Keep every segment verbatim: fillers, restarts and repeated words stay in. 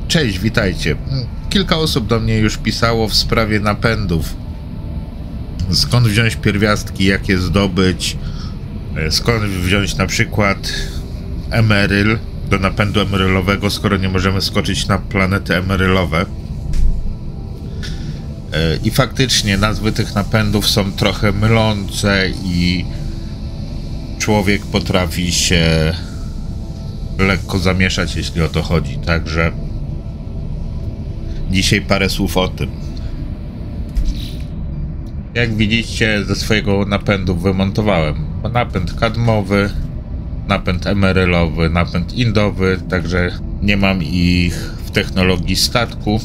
Cześć, witajcie. Kilka osób do mnie już pisało w sprawie napędów. Skąd wziąć pierwiastki, jak je zdobyć, skąd wziąć na przykład emeryl do napędu emerylowego, skoro nie możemy skoczyć na planety emerylowe. I faktycznie nazwy tych napędów są trochę mylące i człowiek potrafi się lekko zamieszać, jeśli o to chodzi. Także dzisiaj parę słów o tym. Jak widzicie, ze swojego napędu wymontowałem napęd kadmowy, napęd emerylowy, napęd indowy, także nie mam ich w technologii statku.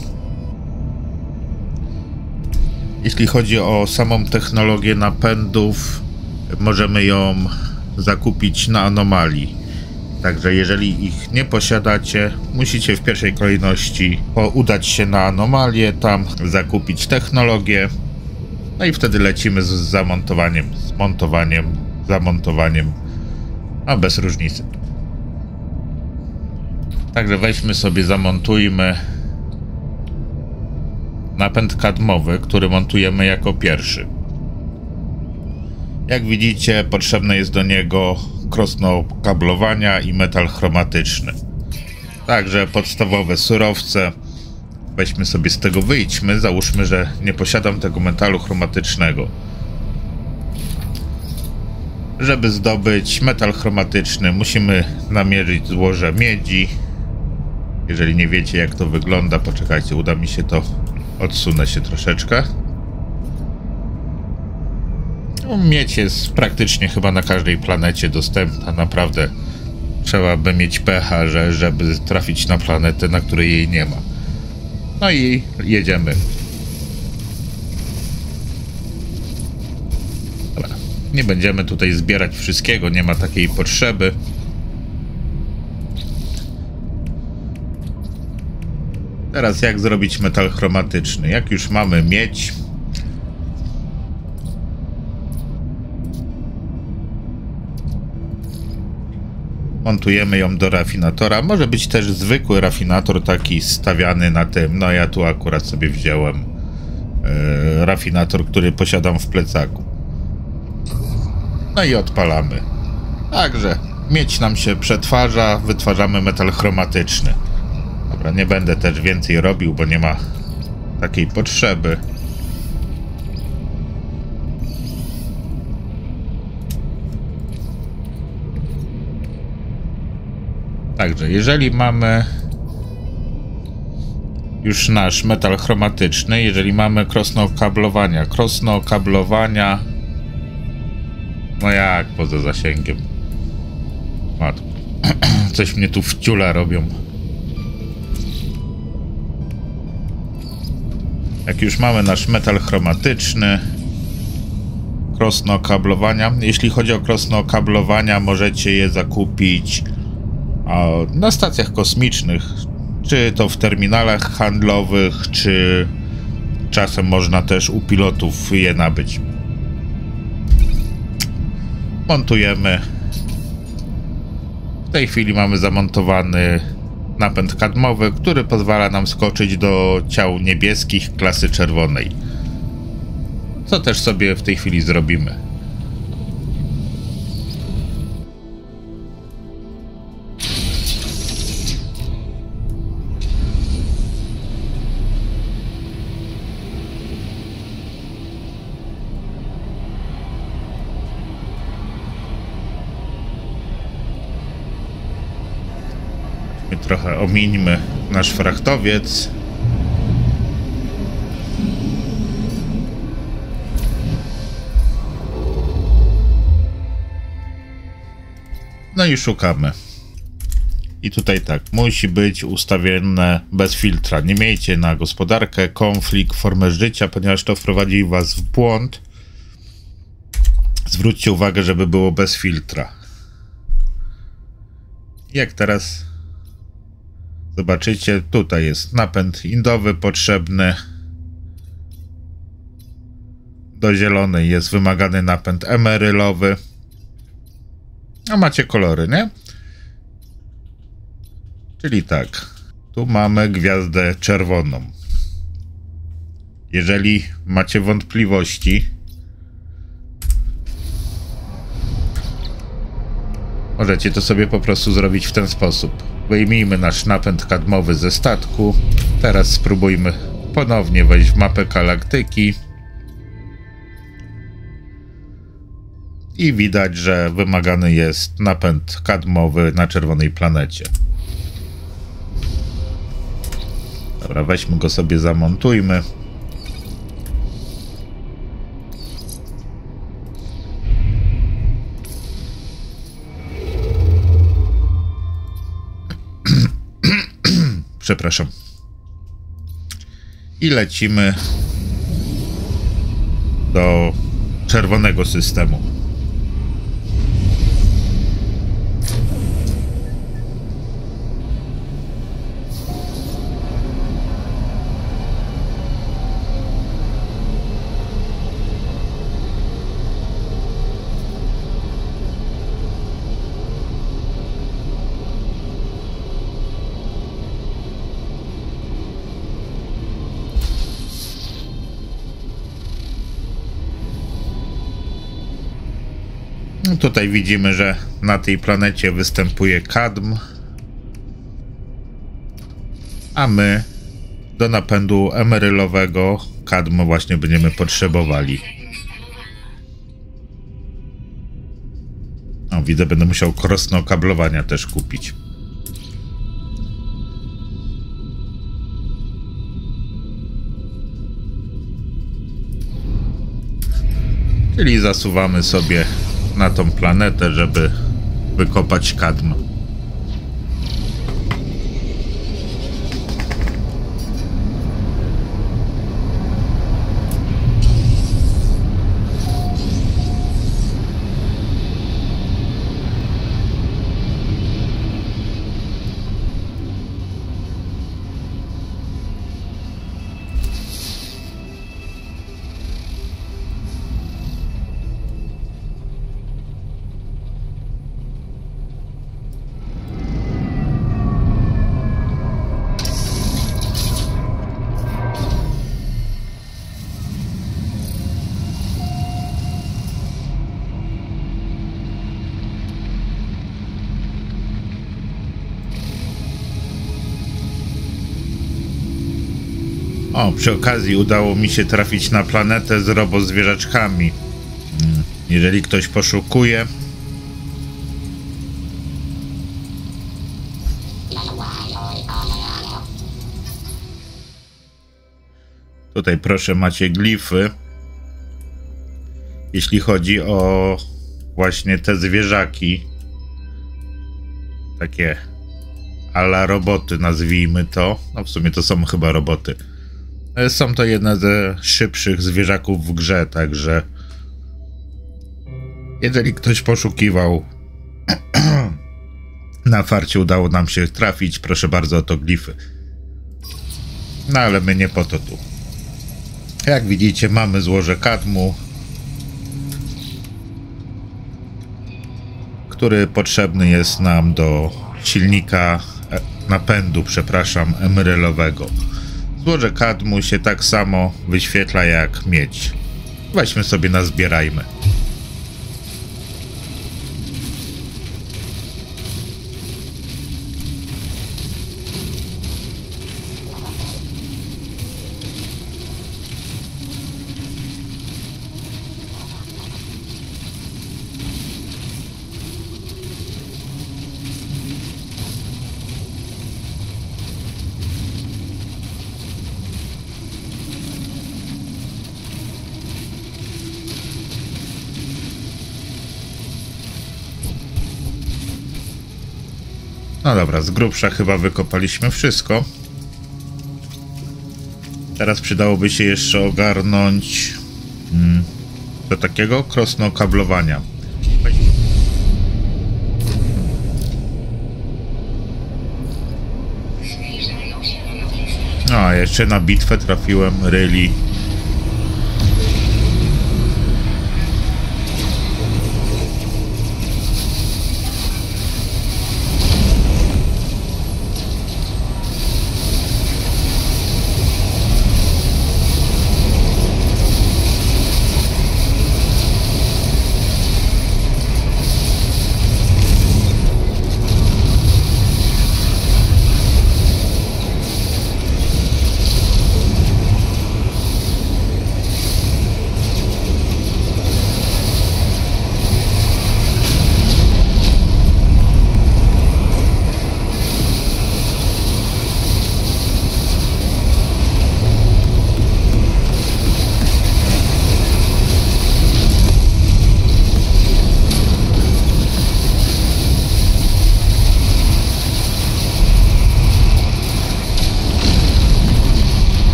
Jeśli chodzi o samą technologię napędów, możemy ją zakupić na anomalii. Także jeżeli ich nie posiadacie, musicie w pierwszej kolejności udać się na anomalię, tam zakupić technologię, no i wtedy lecimy z zamontowaniem, z montowaniem, zamontowaniem, a bez różnicy. Także weźmy sobie, zamontujmy napęd kadmowy, który montujemy jako pierwszy. Jak widzicie, potrzebne jest do niego krosno kablowania i metal chromatyczny. Także podstawowe surowce. Weźmy sobie z tego, wyjdźmy. Załóżmy, że nie posiadam tego metalu chromatycznego. Żeby zdobyć metal chromatyczny, musimy namierzyć złoże miedzi. Jeżeli nie wiecie, jak to wygląda, poczekajcie, uda mi się to, odsunę się troszeczkę. Miedź jest praktycznie chyba na każdej planecie dostępna, naprawdę trzeba by mieć pecha, że, żeby trafić na planetę, na której jej nie ma. No i jedziemy. Dobra. Nie będziemy tutaj zbierać wszystkiego, nie ma takiej potrzeby. Teraz jak zrobić metal chromatyczny? Jak już mamy miedź, montujemy ją do rafinatora. Może być też zwykły rafinator, taki stawiany na tym. No ja tu akurat sobie wziąłem yy, rafinator, który posiadam w plecaku. No i odpalamy. Także miedź nam się przetwarza, wytwarzamy metal chromatyczny. Dobra, nie będę też więcej robił, bo nie ma takiej potrzeby. Także jeżeli mamy już nasz metal chromatyczny, jeżeli mamy krosno kablowania, krosno kablowania, no jak poza zasięgiem, matko, coś mnie tu wciula robią. Jak już mamy nasz metal chromatyczny, krosno kablowania, jeśli chodzi o krosno kablowania, możecie je zakupić na stacjach kosmicznych, czy to w terminalach handlowych, czy czasem można też u pilotów je nabyć. Montujemy. W tej chwili mamy zamontowany napęd kadmowy, który pozwala nam skoczyć do ciał niebieskich klasy czerwonej. Co też sobie w tej chwili zrobimy. Trochę omińmy nasz frachtowiec. No i szukamy. I tutaj tak, musi być ustawione bez filtra. Nie miejcie na gospodarkę, konflikt, formę życia, ponieważ to wprowadzi was w błąd. Zwróćcie uwagę, żeby było bez filtra. Jak teraz zobaczycie, tutaj jest napęd indowy potrzebny. Do zielonej jest wymagany napęd emerylowy. A macie kolory, nie? Czyli tak, Tu mamy gwiazdę czerwoną. Jeżeli macie wątpliwości, możecie to sobie po prostu zrobić w ten sposób. Wyjmijmy nasz napęd kadmowy ze statku. Teraz spróbujmy ponownie wejść w mapę galaktyki. I widać, że wymagany jest napęd kadmowy na czerwonej planecie. Dobra, weźmy go sobie, zamontujmy. Przepraszam. I lecimy do czerwonego systemu. No tutaj widzimy, że na tej planecie występuje kadm, a my do napędu emerylowego kadm właśnie będziemy potrzebowali. O, widzę, będę musiał krosno kablowania też kupić. Czyli zasuwamy sobie na tą planetę, żeby wykopać kadm. O, przy okazji udało mi się trafić na planetę z robozwierzaczkami. Jeżeli ktoś poszukuje, tutaj proszę, macie glify. Jeśli chodzi o właśnie te zwierzaki, takie ala roboty, nazwijmy to. No w sumie to są chyba roboty. Są to jedne ze szybszych zwierzaków w grze, także jeżeli ktoś poszukiwał, na farcie udało nam się trafić, proszę bardzo, o to glify. No ale my nie po to tu. Jak widzicie, mamy złoże kadmu, który potrzebny jest nam do silnika napędu, przepraszam, emerylowego. Złoże kadmu się tak samo wyświetla jak miedź. Weźmy sobie, nazbierajmy. No dobra, z grubsza chyba wykopaliśmy wszystko. Teraz przydałoby się jeszcze ogarnąć hmm, do takiego krosnokablowania. No, a jeszcze na bitwę trafiłem, really.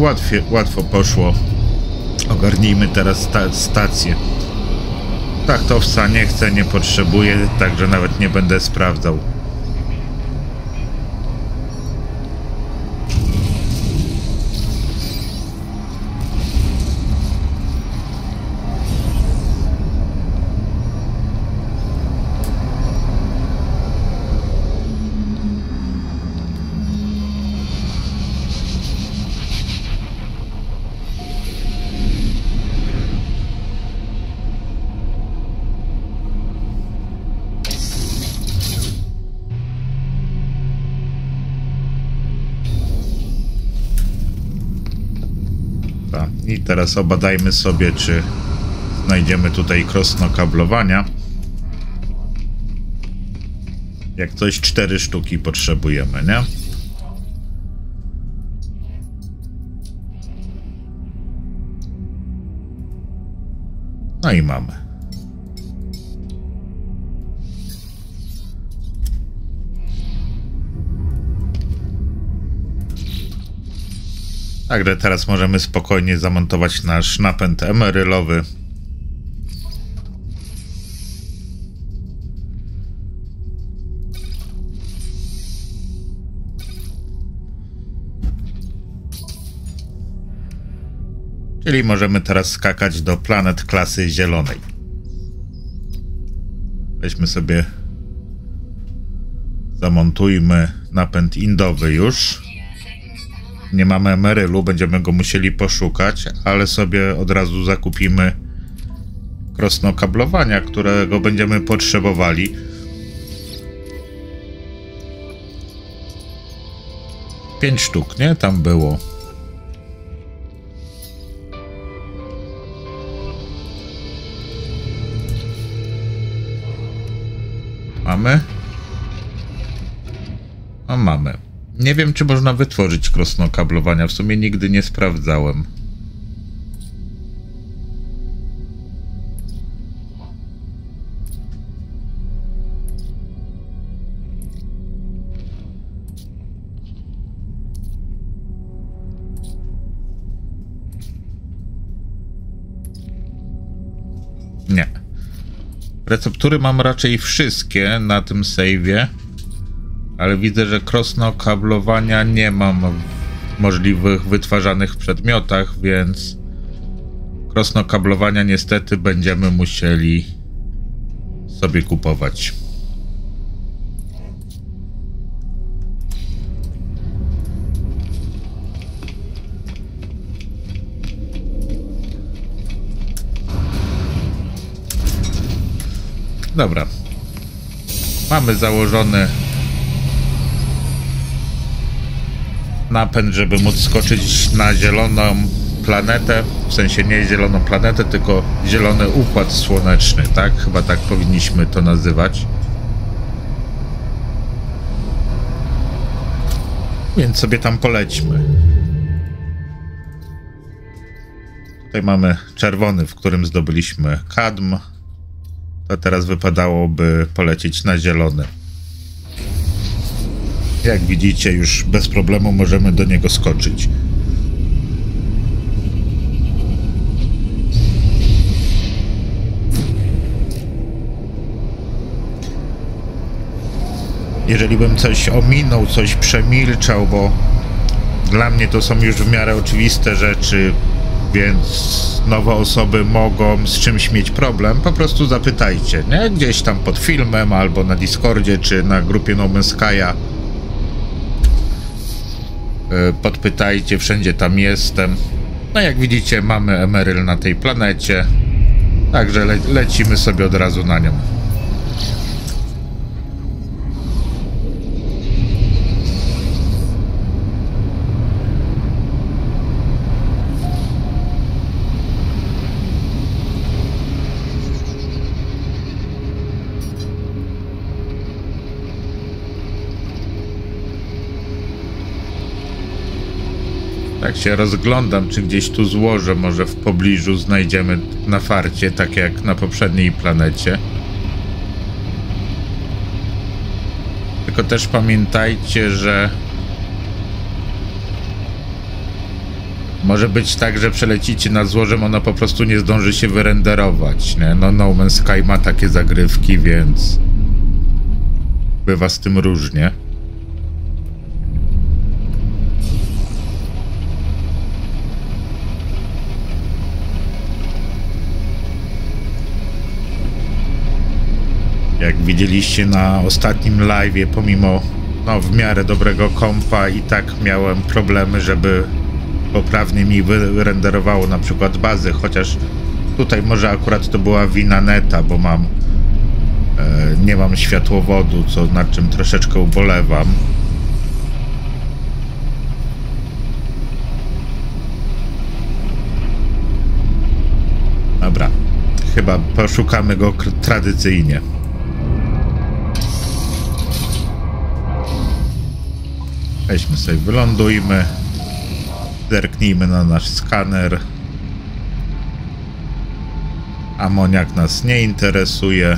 łatwiej, łatwo poszło. Ogarnijmy teraz sta stację. Tachtowca nie chcę, nie potrzebuję, także nawet nie będę sprawdzał. I teraz obadajmy sobie, czy znajdziemy tutaj krosno kablowania. Jak coś, cztery sztuki potrzebujemy, nie? No i mamy. Także teraz możemy spokojnie zamontować nasz napęd emerylowy. Czyli możemy teraz skakać do planet klasy zielonej. Weźmy sobie, zamontujmy napęd indowy już. Nie mamy emerylu, będziemy go musieli poszukać, ale sobie od razu zakupimy krosno kablowania, którego będziemy potrzebowali. Pięć sztuk, nie? Tam było. Mamy? A mamy. Nie wiem, czy można wytworzyć krosno kablowania. W sumie nigdy nie sprawdzałem. Nie. Receptury mam raczej wszystkie na tym save'ie. Ale widzę, że krosno kablowania nie mam w możliwych wytwarzanych przedmiotach, więc krosno kablowania niestety będziemy musieli sobie kupować. Dobra. Mamy założony napęd, żeby móc skoczyć na zieloną planetę, w sensie nie zieloną planetę, tylko zielony układ słoneczny, tak? Chyba tak powinniśmy to nazywać. Więc sobie tam polećmy. Tutaj mamy czerwony, w którym zdobyliśmy kadm. To teraz wypadałoby polecieć na zielony. Jak widzicie, już bez problemu możemy do niego skoczyć. Jeżeli bym coś ominął, coś przemilczał, bo dla mnie to są już w miarę oczywiste rzeczy, więc nowe osoby mogą z czymś mieć problem, po prostu zapytajcie, nie? Gdzieś tam pod filmem, albo na Discordzie, czy na grupie No Man's Sky'a. Podpytajcie, wszędzie tam jestem. No jak widzicie, mamy emeryl na tej planecie, także le lecimy sobie od razu na nią. Tak się rozglądam, czy gdzieś tu złożę, może w pobliżu znajdziemy na farcie, tak jak na poprzedniej planecie. Tylko też pamiętajcie, że Może być tak, że przelecicie nad złożem, ono po prostu nie zdąży się wyrenderować, nie? No No Man's Sky ma takie zagrywki, więc bywa z tym różnie. Jak widzieliście na ostatnim live'ie, pomimo no, w miarę dobrego kompa, i tak miałem problemy, żeby poprawnie mi wyrenderowało na przykład bazy, chociaż tutaj może akurat to była wina neta, bo mam e, nie mam światłowodu, co nad czym troszeczkę ubolewam. Dobra, chyba poszukamy go tradycyjnie. Weźmy sobie, wylądujmy, zerknijmy na nasz skaner. Amoniak nas nie interesuje.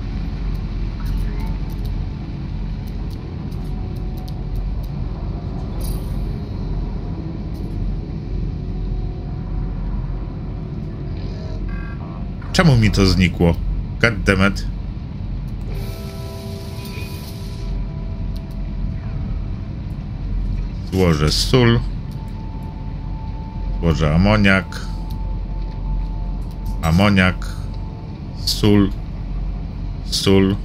Czemu mi to znikło? Goddammit. Złożę sól. Złożę amoniak. Amoniak. Sól. Sól.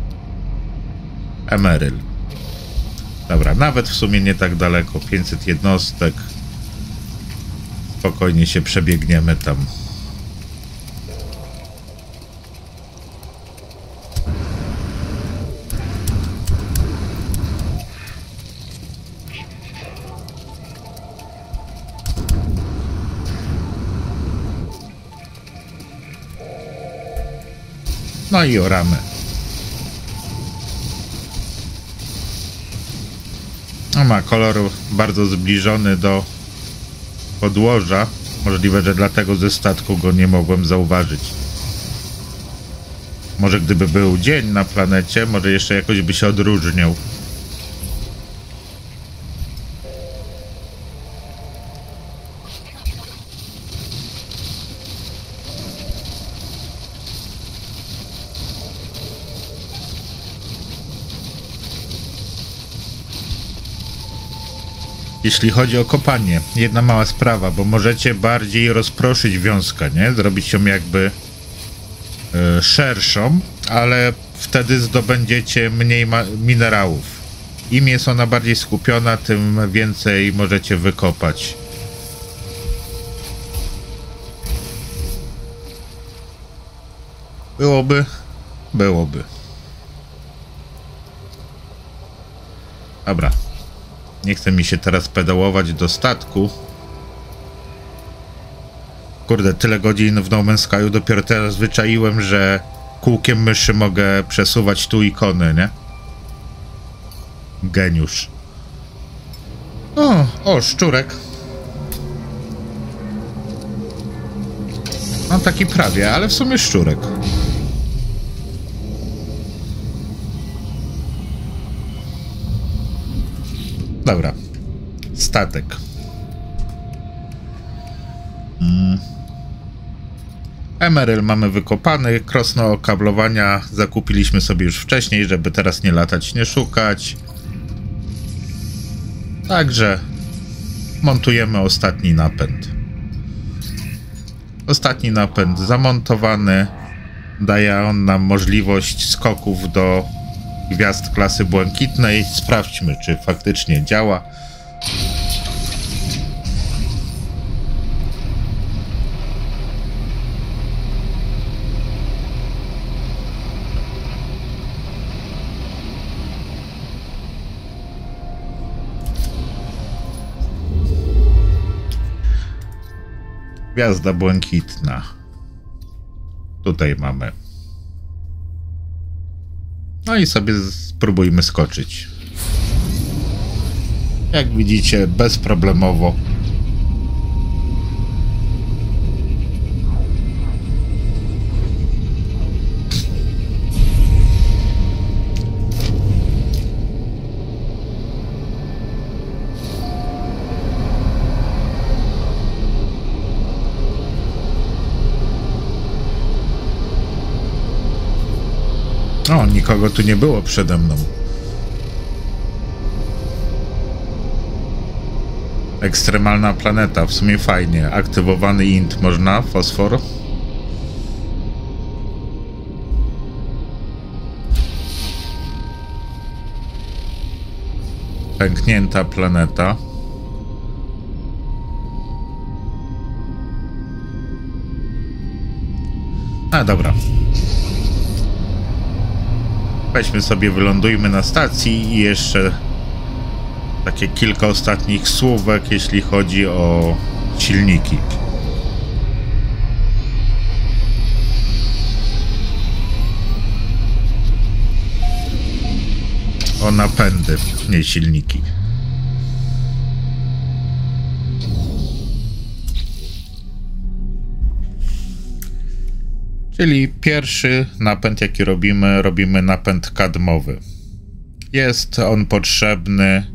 Emeryl. Dobra, nawet w sumie nie tak daleko. pięćset jednostek. Spokojnie się przebiegniemy tam. No i oramy. No, ma kolor bardzo zbliżony do podłoża. Możliwe, że dlatego ze statku go nie mogłem zauważyć. Może gdyby był dzień na planecie, może jeszcze jakoś by się odróżniał. Jeśli chodzi o kopanie, jedna mała sprawa, bo możecie bardziej rozproszyć wiązkę, nie? Zrobić ją jakby y, szerszą, ale wtedy zdobędziecie mniej minerałów. Im jest ona bardziej skupiona, tym więcej możecie wykopać. Byłoby, byłoby. Dobra. Nie chce mi się teraz pedałować do statku. Kurde, tyle godzin w No Man's Sky'u, dopiero teraz wyczaiłem, że kółkiem myszy mogę przesuwać tu ikony, nie? Geniusz. O, o, szczurek. No taki prawie, ale w sumie szczurek. Dobra. Statek. Mm. Emeryl mamy wykopany. Krosno okablowania zakupiliśmy sobie już wcześniej, żeby teraz nie latać, nie szukać. Także montujemy ostatni napęd. Ostatni napęd zamontowany. Daje on nam możliwość skoków do gwiazd klasy błękitnej. Sprawdźmy, czy faktycznie działa. Gwiazda błękitna. Tutaj mamy. No i sobie spróbujmy skoczyć. Jak widzicie, bezproblemowo. O, nikogo tu nie było przede mną. Ekstremalna planeta, w sumie fajnie. Aktywowany int można, fosfor. Pęknięta planeta. A, dobra. Weźmy sobie, wylądujmy na stacji i jeszcze takie kilka ostatnich słówek, jeśli chodzi o silniki. O napędy, nie silniki. Czyli pierwszy napęd, jaki robimy, robimy napęd kadmowy. Jest on potrzebny,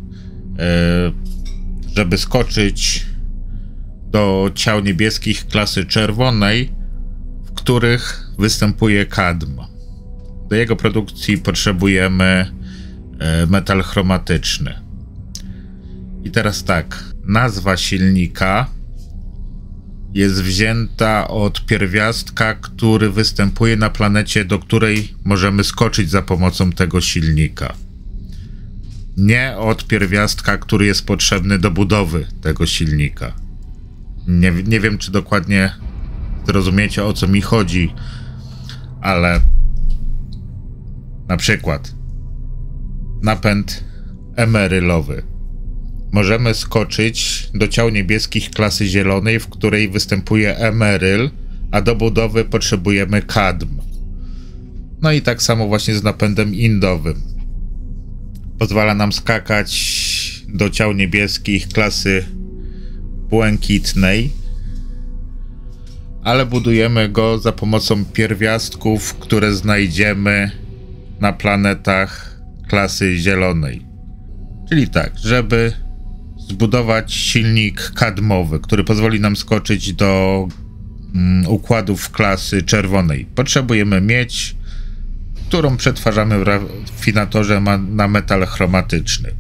żeby skoczyć do ciał niebieskich klasy czerwonej, w których występuje kadm. Do jego produkcji potrzebujemy metal chromatyczny. I teraz tak, nazwa silnika jest wzięta od pierwiastka, który występuje na planecie, do której możemy skoczyć za pomocą tego silnika. Nie od pierwiastka, który jest potrzebny do budowy tego silnika. Nie, nie wiem, czy dokładnie zrozumiecie, o co mi chodzi, ale na przykład napęd emerylowy. Możemy skoczyć do ciał niebieskich klasy zielonej, w której występuje emeryl, a do budowy potrzebujemy kadm. No i tak samo właśnie z napędem indowym. Pozwala nam skakać do ciał niebieskich klasy błękitnej, ale budujemy go za pomocą pierwiastków, które znajdziemy na planetach klasy zielonej. Czyli tak, żeby zbudować silnik kadmowy, który pozwoli nam skoczyć do mm, układów klasy czerwonej, potrzebujemy miedź, którą przetwarzamy w rafinatorze na metal chromatyczny.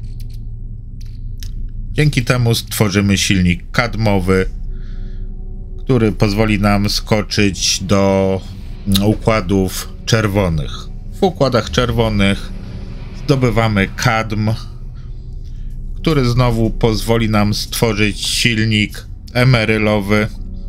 Dzięki temu stworzymy silnik kadmowy, który pozwoli nam skoczyć do układów czerwonych. W układach czerwonych zdobywamy kadm, który znowu pozwoli nam stworzyć silnik emerylowy,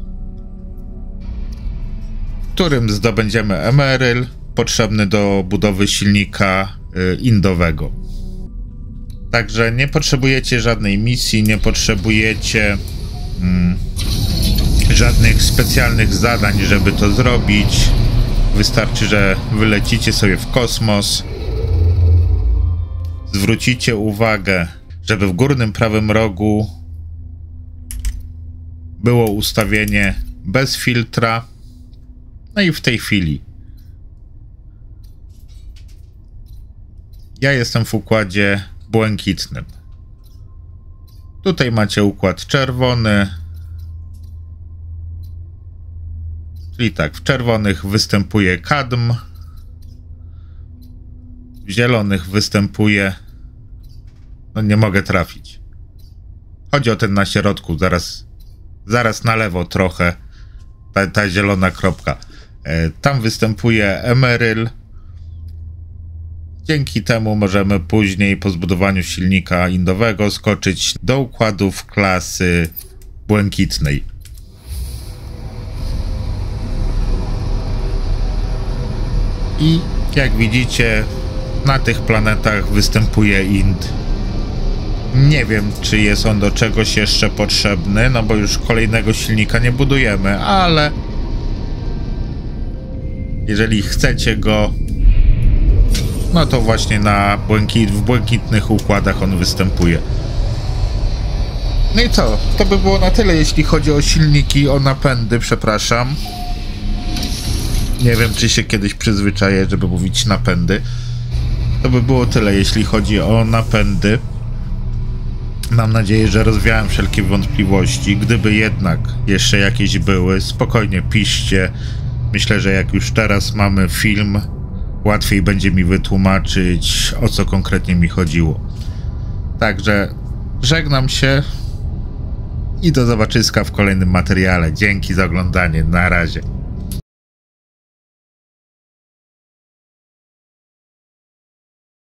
w którym zdobędziemy emeryl potrzebny do budowy silnika y, indowego. Także nie potrzebujecie żadnej misji, nie potrzebujecie mm, żadnych specjalnych zadań, żeby to zrobić. Wystarczy, że wylecicie sobie w kosmos, zwrócicie uwagę, żeby w górnym prawym rogu było ustawienie bez filtra. No i w tej chwili ja jestem w układzie błękitnym. Tutaj macie układ czerwony. Czyli tak, w czerwonych występuje kadm, w zielonych występuje... No nie mogę trafić. Chodzi o ten na środku, zaraz, zaraz na lewo trochę, ta, ta zielona kropka. E, tam występuje emeryl. Dzięki temu możemy później po zbudowaniu silnika indowego skoczyć do układów klasy błękitnej. I jak widzicie, na tych planetach występuje ind. Nie wiem, czy jest on do czegoś jeszcze potrzebny, no bo już kolejnego silnika nie budujemy, ale jeżeli chcecie go, no to właśnie na błękit, w błękitnych układach on występuje. No i co? To by było na tyle, jeśli chodzi o silniki, o napędy, przepraszam. Nie wiem, czy się kiedyś przyzwyczaję, żeby mówić napędy. To by było tyle, jeśli chodzi o napędy. Mam nadzieję, że rozwiałem wszelkie wątpliwości. Gdyby jednak jeszcze jakieś były, spokojnie piszcie. Myślę, że jak już teraz mamy film łatwiej będzie mi wytłumaczyć, o co konkretnie mi chodziło. Także żegnam się i do zobaczyska w kolejnym materiale. Dzięki za oglądanie. Na razie.